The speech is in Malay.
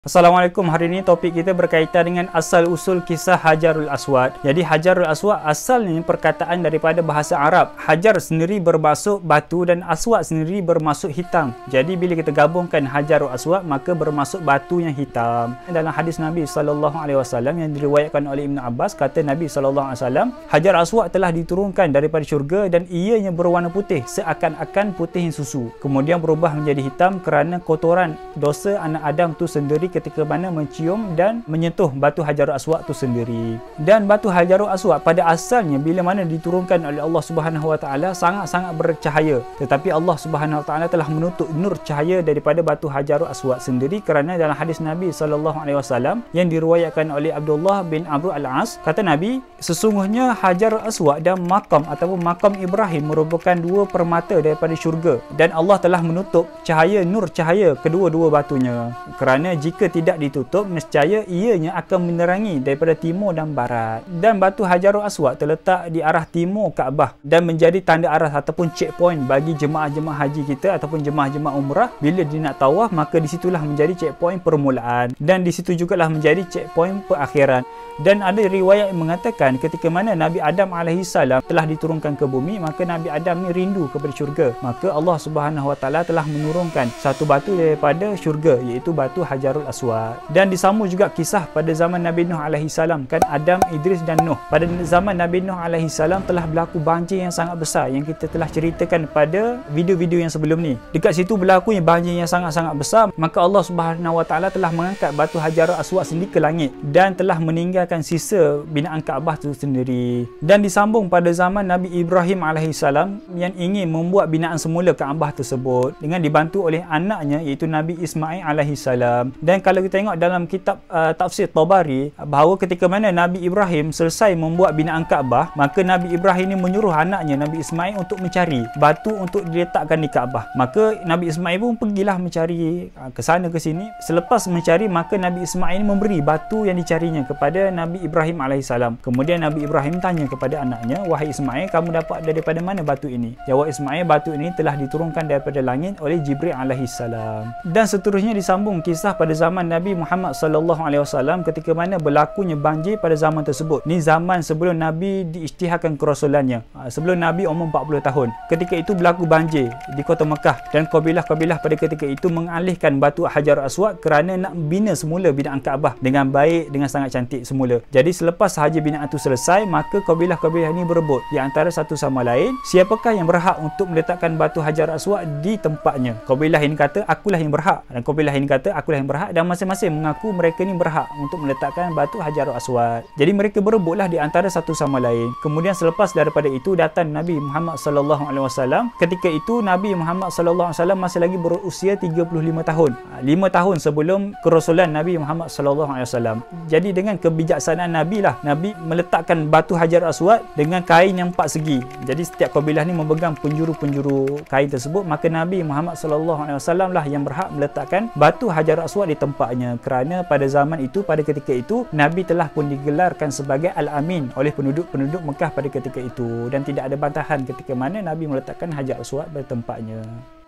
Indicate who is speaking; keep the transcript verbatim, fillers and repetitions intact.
Speaker 1: Assalamualaikum, hari ini topik kita berkaitan dengan asal-usul kisah Hajarul Aswad. Jadi Hajarul Aswad asalnya perkataan daripada bahasa Arab. Hajar sendiri bermaksud batu dan aswad sendiri bermaksud hitam. Jadi bila kita gabungkan Hajarul Aswad maka bermaksud batu yang hitam. Dalam hadis Nabi sallallahu alaihi wasallam yang diriwayatkan oleh Ibnu Abbas, kata Nabi sallallahu alaihi wasallam, Hajar Aswad telah diturunkan daripada syurga dan ianya berwarna putih seakan-akan putih susu. Kemudian berubah menjadi hitam kerana kotoran dosa anak Adam tu sendiri ketika mana mencium dan menyentuh batu Hajarul Aswad itu sendiri. Dan batu Hajarul Aswad pada asalnya bila mana diturunkan oleh Allah Subhanahu Wa Taala sangat-sangat bercahaya, tetapi Allah Subhanahu Wa Taala telah menutup nur cahaya daripada batu Hajarul Aswad sendiri kerana dalam hadis Nabi sallallahu alaihi wasallam yang diriwayatkan oleh Abdullah bin Amr al-As, kata Nabi, sesungguhnya Hajarul Aswad dan makam ataupun makam Ibrahim merupakan dua permata daripada syurga dan Allah telah menutup cahaya nur cahaya kedua-dua batunya, kerana jika Jika tidak ditutup, nescaya ianya akan menerangi daripada timur dan barat. Dan batu Hajarul Aswad terletak di arah timur Kaabah dan menjadi tanda arah ataupun checkpoint bagi jemaah-jemaah haji kita ataupun jemaah-jemaah umrah. Bila dia nak tawaf, maka di situlah menjadi checkpoint permulaan dan di situ jugalah menjadi checkpoint perakhiran. Dan ada riwayat yang mengatakan ketika mana Nabi Adam alaihi salam telah diturunkan ke bumi, maka Nabi Adam ni rindu kepada syurga. Maka Allah Subhanahu Wa Taala telah menurunkan satu batu daripada syurga, iaitu batu Hajarul Aswad. Dan disambung juga kisah pada zaman Nabi Nuh alaihi salam, kan Adam, Idris dan Nuh. Pada zaman Nabi Nuh alaihi salam telah berlaku banjir yang sangat besar yang kita telah ceritakan pada video-video yang sebelum ni. Dekat situ berlaku yang banjir yang sangat-sangat besar, maka Allah Subhanahu Wa Taala telah mengangkat batu Hajarul Aswad sendiri ke langit dan telah meninggalkan sisa binaan Kaabah itu sendiri. Dan disambung pada zaman Nabi Ibrahim alaihi salam yang ingin membuat binaan semula Kaabah tersebut dengan dibantu oleh anaknya iaitu Nabi Ismail alaihi salam. Dan kalau kita tengok dalam kitab uh, tafsir Tabari, bahawa ketika mana Nabi Ibrahim selesai membuat binaan Kaabah, maka Nabi Ibrahim ini menyuruh anaknya Nabi Ismail untuk mencari batu untuk diletakkan di Kaabah. Maka Nabi Ismail pun pergilah mencari uh, ke sana ke sini. Selepas mencari, maka Nabi Ismail memberi batu yang dicarinya kepada Nabi Ibrahim alaihissalam. Kemudian Nabi Ibrahim tanya kepada anaknya, wahai Ismail, kamu dapat daripada mana batu ini? Jawab Ismail, batu ini telah diturunkan daripada langit oleh Jibril alaihissalam. Dan seterusnya disambung kisah pada zaman Nabi Muhammad sallallahu alaihi wasallam ketika mana berlakunya banjir pada zaman tersebut. Ni zaman sebelum Nabi diisytiharkan kerasulannya, sebelum Nabi umur empat puluh tahun. Ketika itu berlaku banjir di kota Mekah dan kabilah-kabilah pada ketika itu mengalihkan batu Hajarul Aswad kerana nak bina semula binaan Kaabah dengan baik, dengan sangat cantik semula. Jadi selepas sahaja binaan itu selesai, maka kabilah-kabilah ini berebut di antara satu sama lain, siapakah yang berhak untuk meletakkan batu Hajarul Aswad di tempatnya. Kabilah ini kata, akulah yang berhak, dan kabilah ini kata, akulah yang berhak, dan masing-masing mengaku mereka ni berhak untuk meletakkan batu Hajarul Aswad. Jadi mereka berebutlah di antara satu sama lain. Kemudian selepas daripada itu datang Nabi Muhammad sallallahu alaihi wasallam. Ketika itu Nabi Muhammad sallallahu alaihi wasallam masih lagi berusia tiga puluh lima tahun. lima tahun sebelum kerasulan Nabi Muhammad sallallahu alaihi wasallam. Jadi dengan kebijaksanaan Nabi lah, Nabi meletakkan batu Hajarul Aswad dengan kain yang empat segi. Jadi setiap kabilah ni memegang penjuru-penjuru kain tersebut, maka Nabi Muhammad sallallahu alaihi wasallam lah yang berhak meletakkan batu Hajarul Aswad di tempatnya, kerana pada zaman itu, pada ketika itu, Nabi telah pun digelarkan sebagai Al-Amin oleh penduduk-penduduk Mekah pada ketika itu, dan tidak ada bantahan ketika mana Nabi meletakkan Hajarul Aswad pada tempatnya.